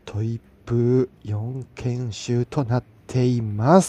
トイプー4研修となっています。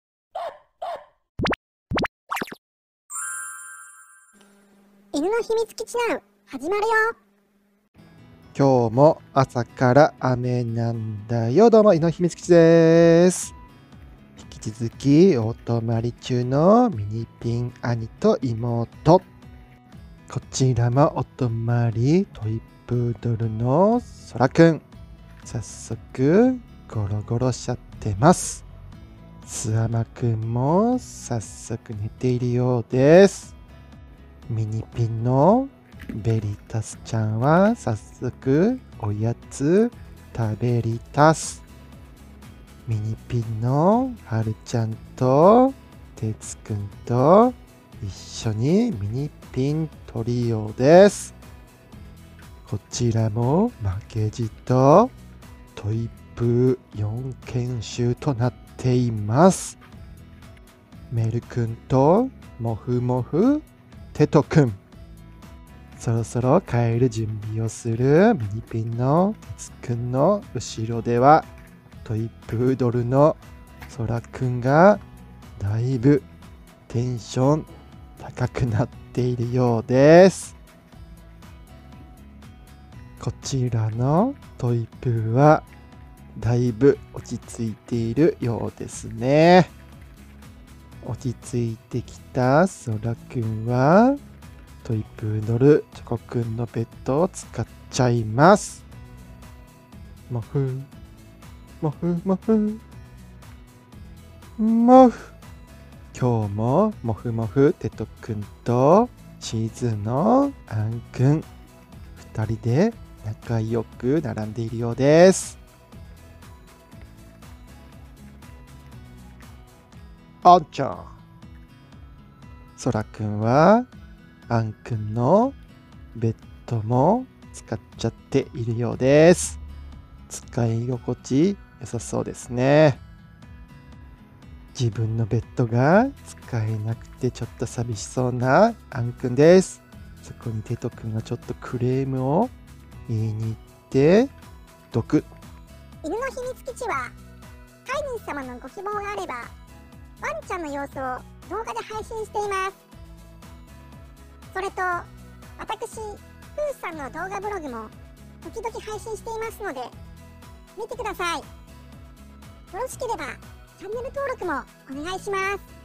犬の秘密基地ナウ始まるよ。 今日も朝から雨なんだよ。どうも、犬の秘密基地です。引き続きお泊まり中のミニピン兄と妹。こちらもお泊まりトイプードルのそらくん。早速ゴロゴロしちゃってます。スアマくんも早速寝ているようです。ミニピンのベリタスちゃんは早速おやつ食べりたす。ミニピンのはるちゃんとてつくんと一緒にミニピントリオです。こちらも負けじとトイプー4研修となっています。メルくんとモフモフテトくん。そろそろ帰る準備をするミニピンのてつくんの後ろではトイプードルのそらくんがだいぶテンション高くなっているようです。こちらのトイプーはだいぶ落ち着いているようですね。落ち着いてきたそらくんはトイプードルチョコくんのベッドを使っちゃいます。もふもふもふもふ。今日ももふもふテトくんとチーズのあんくん2人で仲良く並んでいるようです。あんちゃん。そらくんはあんくんのベッドも使っちゃっているようです。使い心地良さそうですね。自分のベッドが使えなくてちょっと寂しそうなあんくんです。そこにテトくんがちょっとクレームを言いに行って毒。 犬の秘密基地は飼い主様のご希望があればワンちゃんの様子を動画で配信しています。それと私プーさんの動画ブログも時々配信していますので見てください。よろしければチャンネル登録もお願いします。